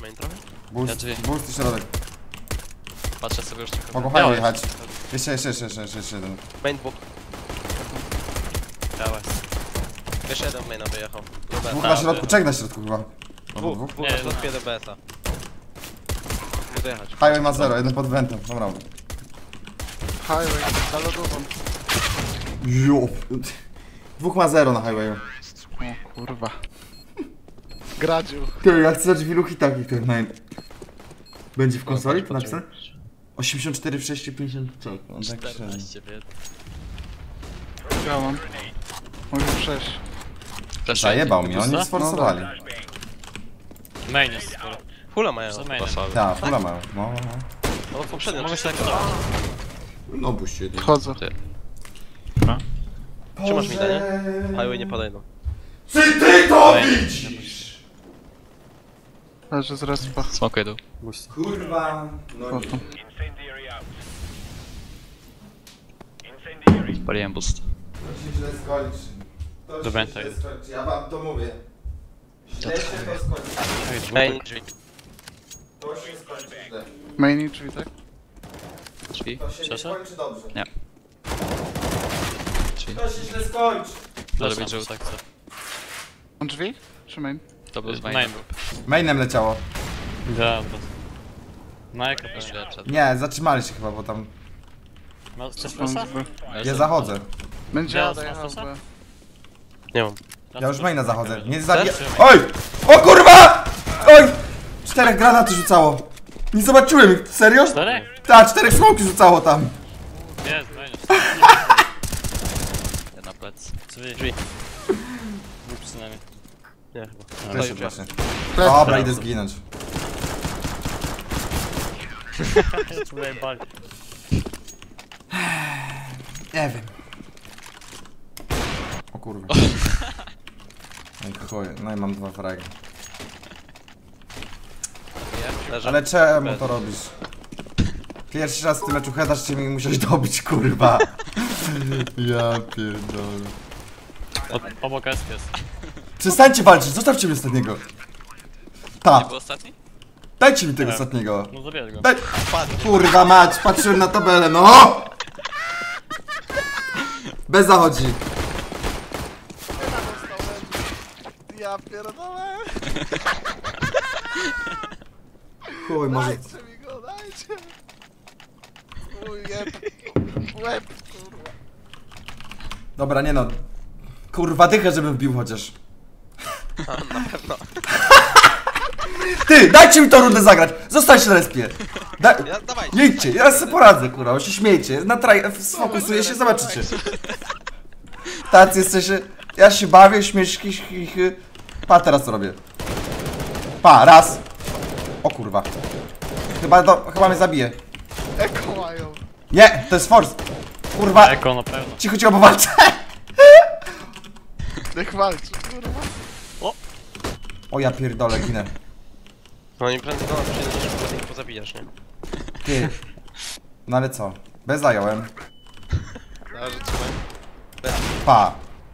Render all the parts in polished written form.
main trochę? Boost, Ja drzwi. boost i środek. Patrzę sobie już tylko. Mogą highway jechać. Jeszcze jeden. Main dwóch. Dawaj. Jeszcze jeden maina wyjechał. Dwóch na środku, trzech na środku chyba. Dwóch Nie, na środku, jeden BS-a. Mogę jechać. Highway ma 0, jeden pod wentem, dobra. Highway, za lodową. Jo. Dwóch ma 0 na highwayu. O kurwa. Gradziu. Ty, jak chcesz drzwi luki takich ten main. Będzie w konsoli to napisane? 84 w 6, 53. On tak 14 bied. Działam. Może 6. Zajebał mnie, oni sforsowali. Main jest sporo. Hula mają. Za mainem. Tak, fula mają. No. No poprzednio. Mogę się tak No puść jeden. Wchodzę. Trzymasz mi nie? Highway nie podejdą. Czy ty to widzisz? Leży z respa. Smokuję dół. Kurwa. No Spoko. Spaliłem boost. To się źle skończy. To Dobra, się tak. źle skończy, ja wam to mówię. Źle się to skończy. Main drzwi. To się skończy źle. Main i drzwi, tak? Drzwi. To się nie Przeszedł? skończy dobrze. Nie. Drzwi. To się źle skończy. Zrobić żół tak co. On drzwi? Czy main? To był z Main. main. Mainem leciało. Ja, na jaka Jeszcze pewnie. przed. Nie, zatrzymali się chyba, bo tam... No, chcesz On flesza? drzwi. Ja zachodzę. Będzie Ja Ada jechał z masa? Nie mam. Ja już maina zachodzę. Nie zabija... Chcesz? Oj! O kurwa! Oj! 4 granaty rzucało. Nie zobaczyłem ich, serio? 4? Tak, 4 smoki rzucało tam. Jest, main. Ja na plec. Drzwi. Dwóch przynajmniej. Nie chyba. Proszę, już proszę. Plec. Dobra, idę zginąć. Tutaj bali. Nie wiem. O kurwa. No i chuj, no i mam 2 fragi. Leży. Ale czemu to robisz? Pierwszy raz w tym meczu headasz cię mi musiałeś dobić, kurwa. Ja pierdolę. Obok S jest. Przestańcie walczyć, zostawcie mnie ostatniego. Ta, Nie był ostatni? dajcie mi tego Nie. ostatniego. No zabierz go. Daj... Kurwa mać, patrzyłem na tabelę, no! Bez zachodzi. Ja pierdolę. Chuj, może... Dajcie mi go, dajcie. Mój łeb, kurwa. Dobra, nie no. Kurwa, dychę, żebym wbił chociaż. Na pewno. Ty, dajcie mi tą rundę zagrać! Zostańcie na respie! Ja, dawaj. Nie idźcie, ja sobie poradzę, kurwa, bo się śmiejcie. Sfokusuję się, zobaczycie. Tacy jesteście... Ja się bawię, śmieszki, Pa, teraz to robię. Pa, raz. O kurwa. Chyba mnie zabije. Eko mają. Nie, to jest force. Kurwa. Eko na pewno. Cicho, bo walczę. Niech walczy, kurwa. O ja pierdolę, ginę. No nie prędzej do nas przyjdę, niż po ich pozabijasz, nie? Ty. No ale co? Bez zająłem. Leży, trzymaj. Pa.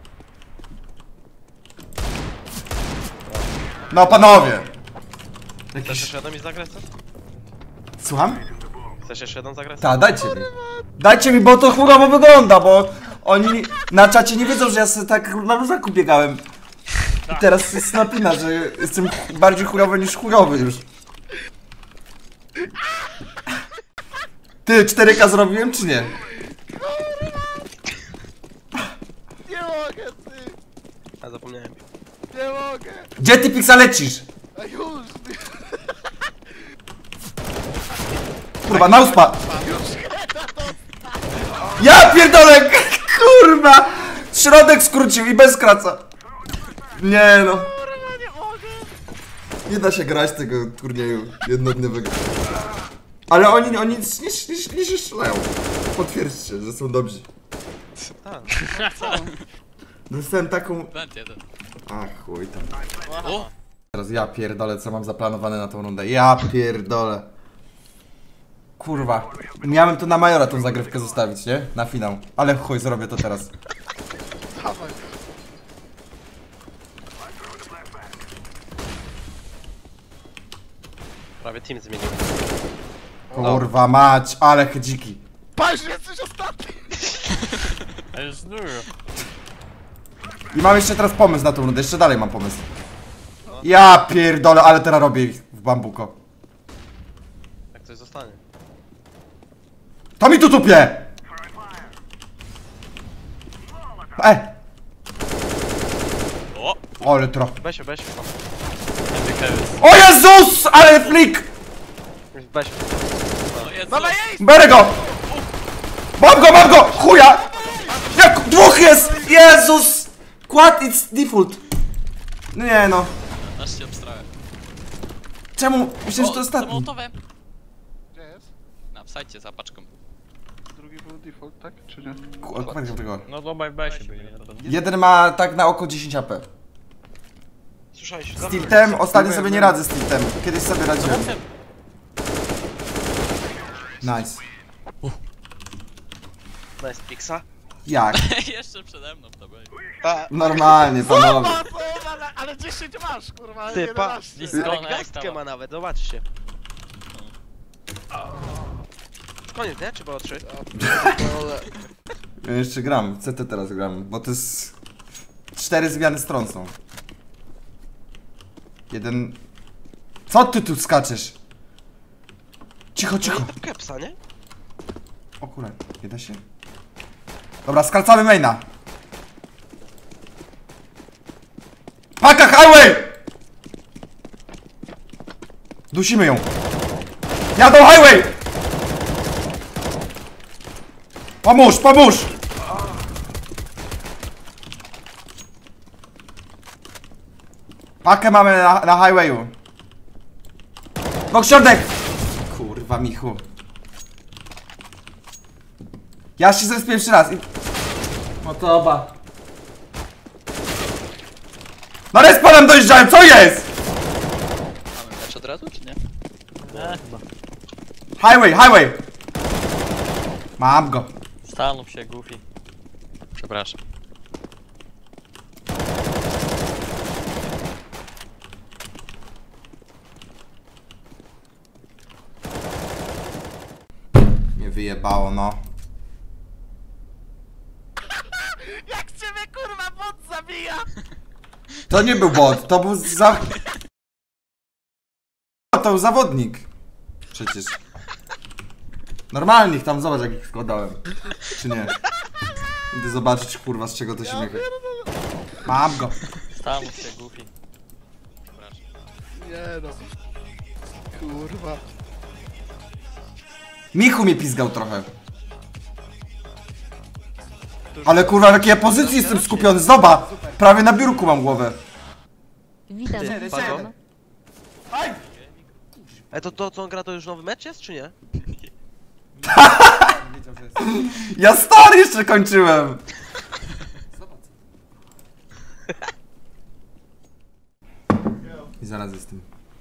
No panowie. Chcesz jeszcze jedną mi zagrać, co? Słucham? Chcesz jeszcze jedną zagrać? Tak, dajcie mi. Dajcie mi, bo to chujowo wygląda, bo oni na czacie nie wiedzą, że ja sobie tak na luzaku biegałem. I teraz jest napina, że jestem bardziej chujowy niż chujowy już. Ty, 4K zrobiłem czy nie? Nie mogę, ty. A zapomniałem. Nie mogę. Gdzie ty, Pixa, lecisz? A już. Kurwa, na uspa. Ja pierdolę, kurwa. Środek skrócił i bez kraca. Nie no. Nie da się grać tego turnieju jednodniowego. Ale oni nie się strzelają. Potwierdźcie, że są dobrzy. Tak. Dostałem taką... Vent jeden. Ach, chuj tam. O! Teraz ja pierdolę, co mam zaplanowane na tą rundę. Ja pierdolę. Kurwa. Miałem tu na Majora tą zagrywkę zostawić, nie? Na finał. Ale chuj, zrobię to teraz. Dawaj. Prawie team zmienił. Kurwa mać, ale chydziki. Patrz, jesteś ostatni! To jest dużo. I mam jeszcze teraz pomysł na tą rundę, jeszcze dalej mam pomysł. Ja pierdolę, ale teraz robię ich w bambuko. Jak coś zostanie. To mi tu tupie! O! Ale trochę. Besiu. O Jezus! Ale flik! Besiu. No jest Dawaj, los. ej! Berę go! Mam go! Chuja! Jak dwóch jest! Jezus! Quad it's default. No nie no. Aż się obstrałem. Czemu? Myślę, że to ostatni. Samochodowe. Gdzie jest? Na wsajcie za paczką. Drugi był default, tak? Czy nie? Tego. No to by besie byli. Jeden ma tak na oko 10 AP. Słyszałeś? Z tiltem, ostatnio sobie nie radzę z tiltem. Kiedyś sobie radziłem. Nice. Nice Pixa. Jak? Jeszcze przede mną to będzie. Normalnie, panowie. Ale 10 masz, kurwa, Ty, pa. 11. Disconnect, Gwiazdkę dawaj. ma nawet, zobaczcie. Koniec, nie? Czy było 3? Ja jeszcze gram, CT teraz gram, bo to jest... 4 zmiany stron są. Jeden... Co ty tu skaczesz? Cicho. To kepsa, nie? O kurwa, nie da się? Dobra, skalcamy maina. Paka highway! Dusimy ją. Jadą highway! Pomóż! Pakę mamy na highwayu. Bok środek! Kurwa, Michu. Ja się zespię pierwszy raz i... Motoba. Na respanem dojeżdżałem, co jest? Mamy mecz od razu, czy nie? Nie, chyba. Highway! Mam go. Stanął się, Goofy. Przepraszam. Mnie wyjebało, no. Jak ciebie, kurwa, bot zabija! To nie był bot, to był To był zawodnik. Przecież. Normalnie ich tam, zobacz jak ich składałem. Czy nie? Idę zobaczyć, kurwa, z czego to się mycha. Mam go. Stanął się, Goofy. Przepraszam. Nie no. Kurwa. Michu mnie pizgał trochę. Ale kurwa, w jakiej ja pozycji jestem skupiony, zobacz! Prawie na biurku mam głowę. Witam. Pago? To co on gra, to już nowy mecz jest, czy nie? Ja stary jeszcze kończyłem! I zaraz jestem.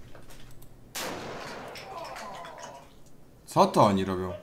Co to oni robią?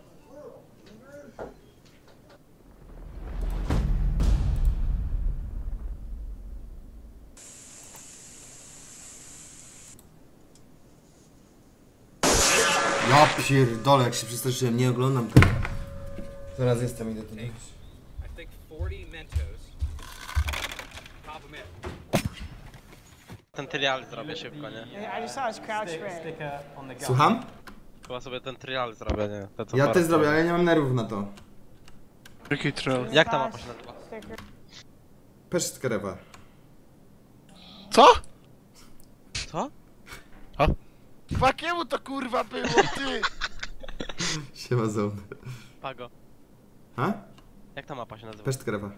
Ja pierdolę, jak się przestraszyłem, nie oglądam tego. Zaraz jestem, idę tu. I think 40 Mentos. Pop them in. Ten trial zrobię szybko, nie? I just saw his crouch spread. Słucham? Chyba sobie ten trial zrobię, nie? Te, co Ja bardzo- też zrobię, ale ja nie mam nerwów na to. Jaki troll. Jak ta mapa się nazywa? Pesztkę rewa. Co? Co? Fakiemu to kurwa było, ty! Siema zone. Pago. Ha? Jak ta mapa się nazywa? Pesztkę rewa.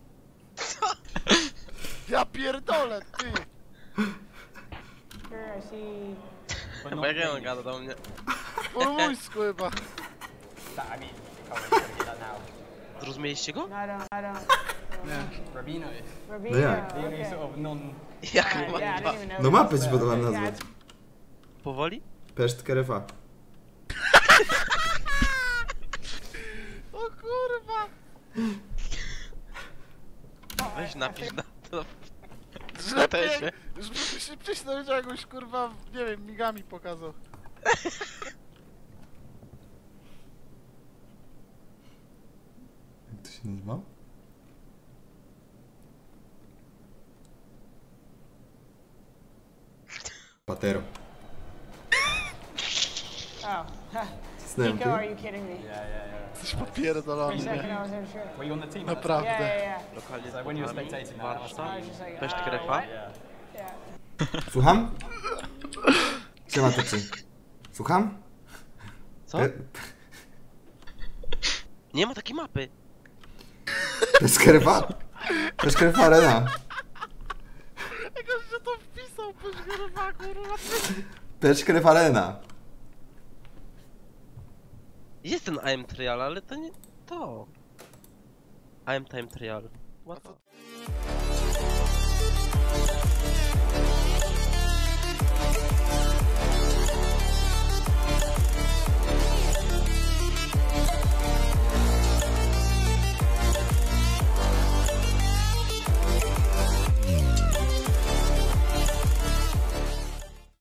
Ja pierdolę, ty! Sure, I see. Bo jak on gada do mnie? Po rumuńsku chyba. Zrozumieliście go? No, I don't. Rabino. Rabino, No jak? okay. Sort of non. Jak Yeah, I didn't mapa? even know. No mapę ci that. podałam Yeah, nazwę. it's- Powoli? Pesztkę rewa. O kurwa! Weź napisz na to. Żeby Tesie. się przycisnąć jakąś kurwa, nie wiem, migami pokazał. Jak to się nazywa? Patero. Oh. Znałem Nico, are ty? you kidding me? Jesteś For a popierdolony, second, nie? I was unsure. Were you on the team? Naprawdę. Yeah, yeah, yeah. Lokalnie So when you were spectating that, that was Warsztat. I was just like, Cześć, what? Krefa. Yeah. Yeah. Słucham? Siema tyczy. Słucham? Co? Nie ma takiej mapy. Peskerefa? Peskerefa Arena. Jakoś się to wpisał, pośgierwa, kurwa. Peskerefa Arena. Jest ten AM Trial, ale to nie to. AM Time Trial. A co